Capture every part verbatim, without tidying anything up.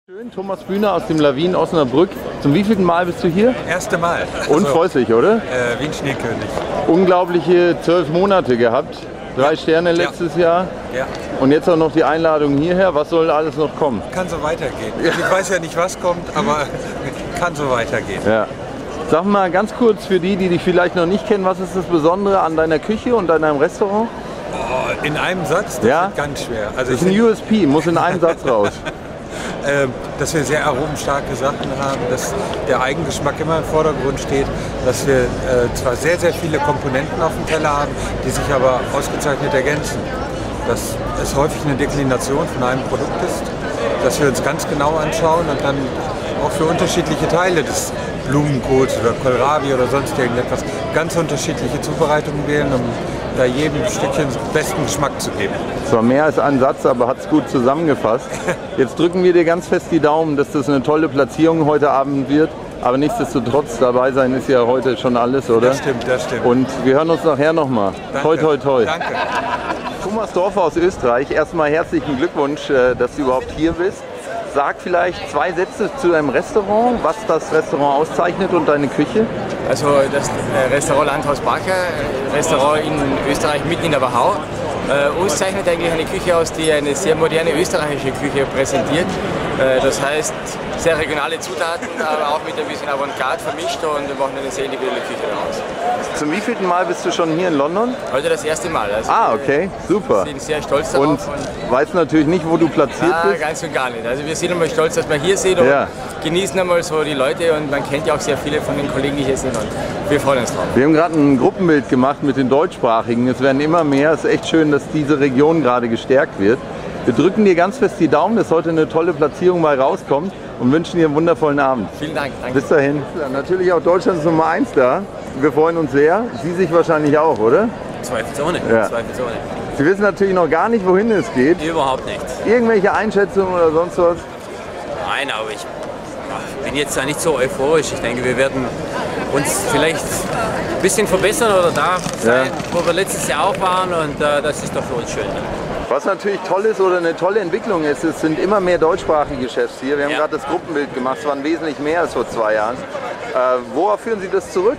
Schön, Thomas Bühner aus dem Lawinen Osnabrück. Zum wievielten Mal bist du hier? Erste Mal. Und also, freust dich, oder? Äh, wie ein Schneekönig. Unglaubliche zwölf Monate gehabt. Drei Ja. Sterne letztes ja. Jahr. Ja. Und jetzt auch noch die Einladung hierher. Was soll alles noch kommen? Kann so weitergehen. Ich weiß ja nicht, was kommt, aber kann so weitergehen. Ja. Sag mal ganz kurz für die, die dich vielleicht noch nicht kennen, was ist das Besondere an deiner Küche und an deinem Restaurant? Oh, in einem Satz? Das Ja? wird ganz schwer. Also Das ist ich ein U S P, muss in einem Satz raus. äh, dass wir sehr aromenstarke Sachen haben, dass der Eigengeschmack immer im Vordergrund steht, dass wir äh, zwar sehr, sehr viele Komponenten auf dem Teller haben, die sich aber ausgezeichnet ergänzen. Dass es häufig eine Deklination von einem Produkt ist, dass wir uns ganz genau anschauen und dann auch für unterschiedliche Teile des Blumenkohls oder Kohlrabi oder sonst irgendetwas ganz unterschiedliche Zubereitungen wählen, um da jedem Stückchen den besten Geschmack zu geben. Es war mehr als ein Satz, aber hat es gut zusammengefasst. Jetzt drücken wir dir ganz fest die Daumen, dass das eine tolle Platzierung heute Abend wird. Aber nichtsdestotrotz, dabei sein ist ja heute schon alles, oder? Das stimmt, das stimmt. Und wir hören uns nachher nochmal. Toi, toi, toi. Danke. Thomas Dorfer aus Österreich, erstmal herzlichen Glückwunsch, äh, dass du überhaupt hier bist. Sag vielleicht zwei Sätze zu deinem Restaurant, was das Restaurant auszeichnet und deine Küche. Also das Restaurant Landhaus Bacher, Restaurant in Österreich mitten in der Wachau. Äh, uns zeichnet eigentlich eine Küche aus, die eine sehr moderne österreichische Küche präsentiert. Äh, das heißt, sehr regionale Zutaten, aber auch mit ein bisschen Avantgarde vermischt und wir machen eine sehr individuelle Küche daraus. Zum wievielten Mal bist du schon hier in London? Heute das erste Mal. Also Ah, okay, super. Wir sind sehr stolz darauf. Und, und weißt natürlich nicht, wo du platziert ah, bist? ganz und gar nicht. Also wir sind einmal stolz, dass wir hier sind und Ja. genießen einmal so die Leute und man kennt ja auch sehr viele von den Kollegen, die hier sind und wir freuen uns drauf. Wir haben gerade ein Gruppenbild gemacht mit den Deutschsprachigen. Es werden immer mehr. Es ist echt schön, dass diese Region gerade gestärkt wird. Wir drücken dir ganz fest die Daumen, dass heute eine tolle Platzierung mal rauskommt und wünschen dir einen wundervollen Abend. Vielen Dank. Danke. Bis dahin. Ja, natürlich auch Deutschlands Nummer eins da. Wir freuen uns sehr. Sie sich wahrscheinlich auch, oder? Zweifelsohne. Ja. Zweifelsohne. Sie wissen natürlich noch gar nicht, wohin es geht. Überhaupt nicht. Irgendwelche Einschätzungen oder sonst was? Nein, aber ich bin jetzt da nicht so euphorisch. Ich denke, wir werden uns vielleicht ein bisschen verbessern oder da sein, Ja. wo wir letztes Jahr auch waren und äh, das ist doch für uns schön. Was natürlich toll ist oder eine tolle Entwicklung ist, es sind immer mehr deutschsprachige Chefs hier. Wir haben Ja. gerade das Gruppenbild gemacht, es waren wesentlich mehr als vor zwei Jahren. Äh, worauf führen Sie das zurück?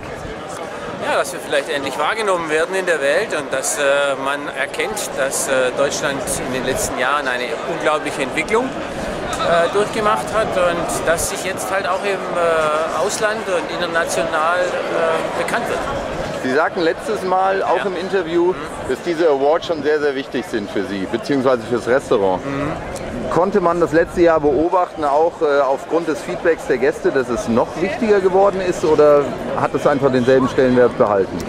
Ja, dass wir vielleicht endlich wahrgenommen werden in der Welt und dass äh, man erkennt, dass äh, Deutschland in den letzten Jahren eine unglaubliche Entwicklung äh, durchgemacht hat und dass sich jetzt halt auch im äh, Ausland und international äh, bekannt wird. Sie sagten letztes Mal auch Ja. im Interview, dass diese Awards schon sehr, sehr wichtig sind für Sie, beziehungsweise fürs Restaurant. Mhm. Konnte man das letzte Jahr beobachten, auch äh, aufgrund des Feedbacks der Gäste, dass es noch wichtiger geworden ist, oder hat es einfach denselben Stellenwert behalten?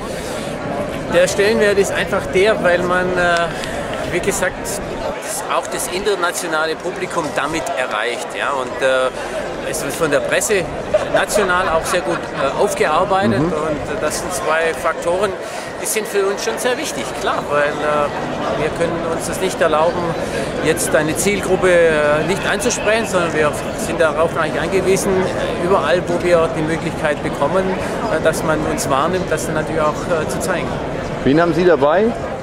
Der Stellenwert ist einfach der, weil man, äh, wie gesagt, auch das internationale Publikum damit erreicht. Ja? Und äh, es wird von der Presse national auch sehr gut äh, aufgearbeitet. Mhm. Und äh, das sind zwei Faktoren, die sind für uns schon sehr wichtig, klar, weil äh, wir können uns das nicht erlauben, jetzt eine Zielgruppe äh, nicht anzusprechen, sondern wir sind darauf eigentlich angewiesen, überall, wo wir die Möglichkeit bekommen, äh, dass man uns wahrnimmt, das dann natürlich auch äh, zu zeigen. Wen haben Sie dabei?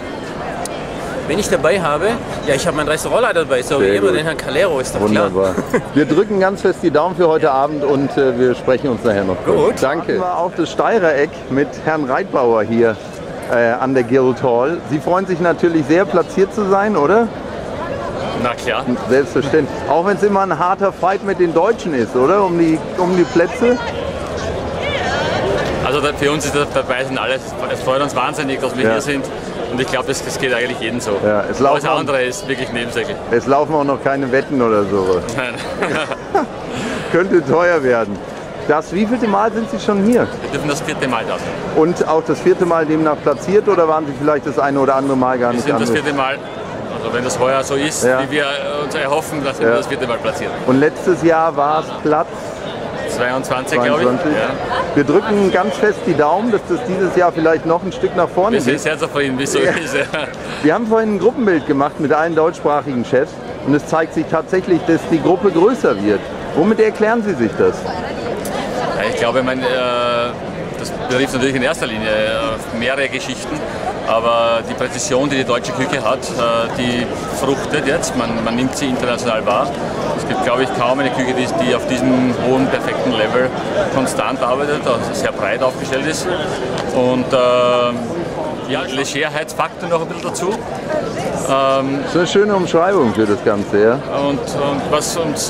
Wenn ich dabei habe, ja, ich habe meinen Restaurantleiter dabei, so wie immer, den Herrn Calero, ist doch Wunderbar. klar. Wir drücken ganz fest die Daumen für heute Abend und äh, wir sprechen uns nachher noch. Gut. Danke. War auch das Steirer Eck mit Herrn Reitbauer hier äh, an der Guildhall. Sie freuen sich natürlich sehr, platziert zu sein, oder? Na klar. Selbstverständlich. Auch wenn es immer ein harter Fight mit den Deutschen ist, oder? Um die, um die Plätze. Also für uns ist das dabei sind alles. Es freut uns wahnsinnig, dass wir Ja. hier sind. Und ich glaube, das, das geht eigentlich jedem so. Ja, es Alles laufen auch- andere ist wirklich Nebensächlich. Es laufen auch noch keine Wetten oder so. Nein. Könnte teuer werden. Das wievielte Mal sind Sie schon hier? Wir dürfen das vierte Mal da sein. Und auch das vierte Mal demnach platziert oder waren Sie vielleicht das eine oder andere Mal gar Wir nicht sind das anwesend? vierte Mal, also wenn das heuer so ist, Ja. wie wir uns erhoffen, dass wir Ja. das vierte Mal platzieren. Und letztes Jahr war es Platz zweiundzwanzig, glaube ich. zweiundzwanzig. Ja. Wir drücken ganz fest die Daumen, dass das dieses Jahr vielleicht noch ein Stück nach vorne Wir sind geht. sehr zufrieden, wie es so Ja. ist. Ja. Wir haben vorhin ein Gruppenbild gemacht mit allen deutschsprachigen Chefs und es zeigt sich tatsächlich, dass die Gruppe größer wird. Womit erklären Sie sich das? Ja, ich glaube, mein, äh, das betrifft natürlich in erster Linie äh, mehrere Geschichten. Aber die Präzision, die die deutsche Küche hat, die fruchtet jetzt. Man, man nimmt sie international wahr. Es gibt, glaube ich, kaum eine Küche, die, die auf diesem hohen, perfekten Level konstant arbeitet, also sehr breit aufgestellt ist. Und äh, ja, Legerheitsfaktor noch ein bisschen dazu. Ähm, das ist eine schöne Umschreibung für das Ganze, ja. Und, und was uns äh,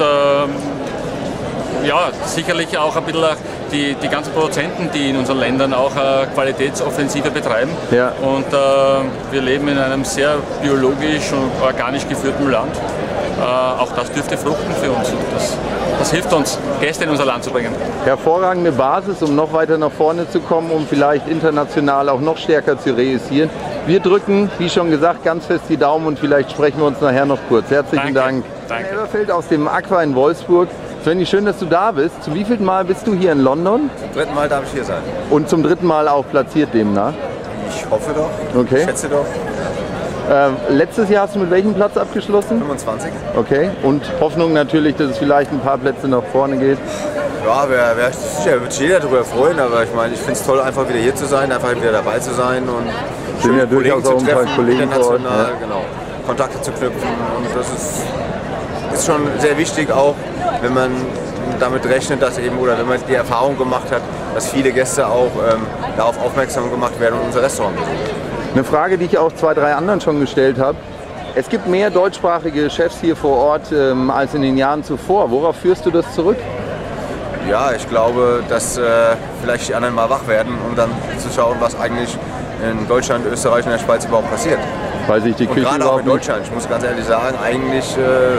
ja, sicherlich auch ein bisschen die, die ganzen Produzenten, die in unseren Ländern auch äh, Qualitätsoffensive betreiben. Ja. Und äh, wir leben in einem sehr biologisch und organisch geführten Land. Äh, auch das dürfte fruchten für uns. Das, das hilft uns, Gäste in unser Land zu bringen. Hervorragende Basis, um noch weiter nach vorne zu kommen, um vielleicht international auch noch stärker zu reüssieren. Wir drücken, wie schon gesagt, ganz fest die Daumen und vielleicht sprechen wir uns nachher noch kurz. Herzlichen Danke. Dank. Danke. Elberfeld aus dem Aqua in Wolfsburg. Svenny, schön, dass du da bist. Zum wievielten Mal bist du hier in London? Zum dritten Mal darf ich hier sein. Und zum dritten Mal auch platziert demnach? Ich hoffe doch. Okay. Ich schätze doch. Äh, letztes Jahr hast du mit welchem Platz abgeschlossen? fünfundzwanzig. Okay. Und Hoffnung natürlich, dass es vielleicht ein paar Plätze nach vorne geht? Ja, wer, wer, sicher wird sich jeder darüber freuen, aber ich meine, ich finde es toll, einfach wieder hier zu sein, einfach wieder dabei zu sein und sind ja durchaus auch ein paar Kollegen vor Ort, international, ja. Genau, Kontakte zu knüpfen und das ist, ist schon sehr wichtig, auch wenn man damit rechnet, dass eben, oder wenn man die Erfahrung gemacht hat, dass viele Gäste auch ähm, darauf aufmerksam gemacht werden und unser Restaurant besuchen. Eine Frage, die ich auch zwei, drei anderen schon gestellt habe. Es gibt mehr deutschsprachige Chefs hier vor Ort ähm, als in den Jahren zuvor. Worauf führst du das zurück? Ja, ich glaube, dass äh, vielleicht die anderen mal wach werden, um dann zu schauen, was eigentlich in Deutschland, Österreich und der Schweiz überhaupt passiert. Weil sich die und Küche gerade auch in Deutschland, ich muss ganz ehrlich sagen, eigentlich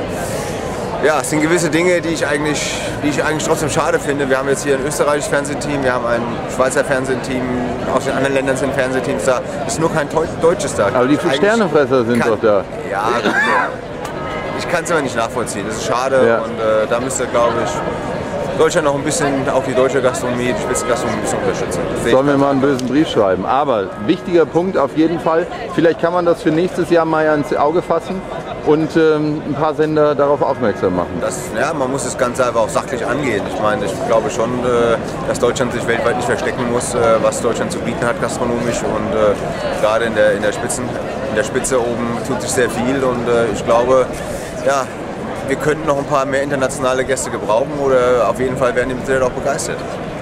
äh, ja, es sind gewisse Dinge, die ich, eigentlich, die ich eigentlich trotzdem schade finde. Wir haben jetzt hier ein österreichisches Fernsehteam, wir haben ein Schweizer Fernsehteam, aus den anderen Ländern sind Fernsehteams da. Es ist nur kein deutsches da. Aber die Fünf-Sterne-Fresser sind kann, doch da. Ja, gut, ich kann es aber nicht nachvollziehen. Das ist schade Ja. und äh, da müsste, glaube ich, Deutschland noch ein bisschen, auch die deutsche Gastronomie, die Spitzengastronomie ein bisschen unterstützen. Sollen wir mal einen bösen Brief schreiben. Aber wichtiger Punkt auf jeden Fall, vielleicht kann man das für nächstes Jahr mal ins Auge fassen und ähm, ein paar Sender darauf aufmerksam machen. Das, ja, man muss das Ganze einfach auch sachlich angehen. Ich meine, ich glaube schon, äh, dass Deutschland sich weltweit nicht verstecken muss, äh, was Deutschland zu bieten hat gastronomisch und äh, gerade in der, in, der Spitzen, in der Spitze oben tut sich sehr viel und äh, ich glaube, ja, wir könnten noch ein paar mehr internationale Gäste gebrauchen oder auf jeden Fall werden die Mitglieder auch begeistert.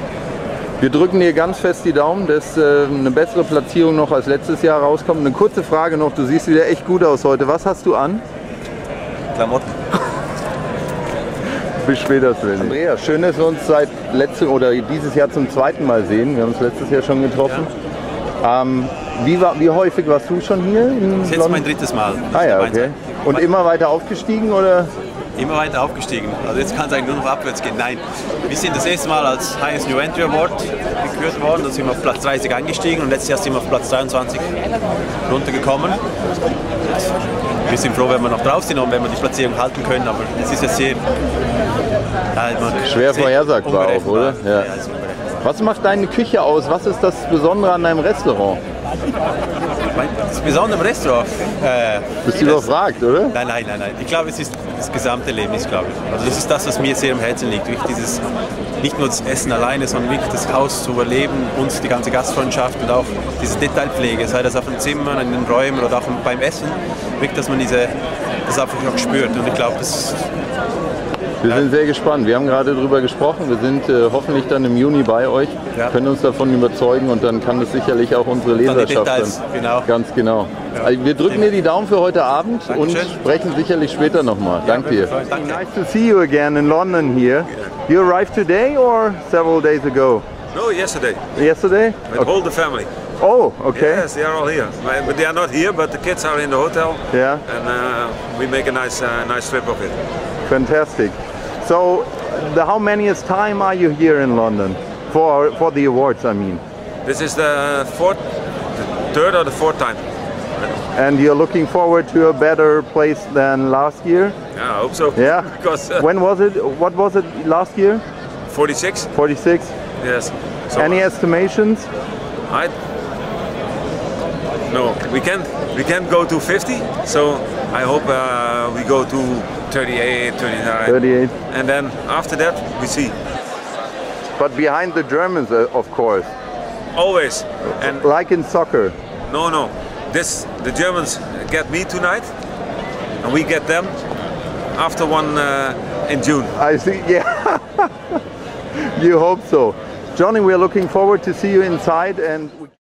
Wir drücken dir ganz fest die Daumen, dass äh, eine bessere Platzierung noch als letztes Jahr rauskommt. Eine kurze Frage noch, du siehst wieder echt gut aus heute. Was hast du an? Klamotten. Bis später, Sven. Andrea, schön, dass wir uns seit letztem oder dieses Jahr zum zweiten Mal sehen. Wir haben uns letztes Jahr schon getroffen. Ja. Ähm, wie, war, wie häufig warst du schon hier? In das ist jetzt mein drittes Mal. Ah ja, okay. Und immer weiter aufgestiegen oder? Immer weiter aufgestiegen. Also jetzt kann es eigentlich nur noch abwärts gehen. Nein, wir sind das erste Mal als Highest New Entry Award gekürt worden. Da sind wir auf Platz dreißig eingestiegen und letztes Jahr sind wir auf Platz zweiundzwanzig runtergekommen. Wir sind froh, wenn wir noch drauf sind und wenn wir die Platzierung halten können. Aber es ist ja sehr ja, schwer sehr vorhersagbar auch, oder? Ja. Ja, was macht deine Küche aus? Was ist das Besondere an deinem Restaurant? Das Besondere im Restaurant? Äh, Bist du überfragt, oder? Nein, nein, nein, nein. Ich glaube, es ist das gesamte Erlebnis, glaube ich. Also das ist das, was mir sehr am Herzen liegt. Wirklich dieses, nicht nur das Essen alleine, sondern wirklich das Haus zu erleben und die ganze Gastfreundschaft und auch diese Detailpflege, sei das auf den Zimmern, in den Räumen oder auch beim Essen, wirklich, dass man diese, das einfach auch spürt. Und ich glaube, das Wir sind sehr gespannt. Wir haben gerade darüber gesprochen. Wir sind äh, hoffentlich dann im Juni bei euch, ja. können uns davon überzeugen und dann kann das sicherlich auch unsere Leserschaft Details, dann. Genau. Ganz genau. Ja. Also wir drücken dir die Daumen für heute Abend Dankeschön. Und sprechen sicherlich später nochmal. Ja, Danke dir. Danke. Nice to see you again in London here. You arrived today or several days ago? No, yesterday. Yesterday? With okay. all the family. Oh, okay. Yes, they are all here. But they are not here, but the kids are in the hotel. Yeah. And uh, we make a nice, uh, nice trip of it. Fantastic. So, the, how manyth time are you here in London for for the awards? I mean. This is the fourth, the third or the fourth time. And you're looking forward to a better place than last year? Yeah, I hope so. Yeah. Because uh, when was it? What was it last year? forty-six. forty-six. Yes. So Any estimations? I. No, we can't. We can't go to fifty. So I hope uh, we go to thirty-eight, thirty-nine. thirty-eight. And then after that we see. But behind the Germans, uh, of course. Always. And like in soccer. No, no. this the Germans get me tonight, and we get them after one uh, in June. I see. Yeah. You hope so, Johnny. We are looking forward to see you inside and. We